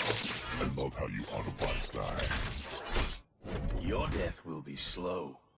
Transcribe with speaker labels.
Speaker 1: I love how you Autobots die.
Speaker 2: Your death will be slow.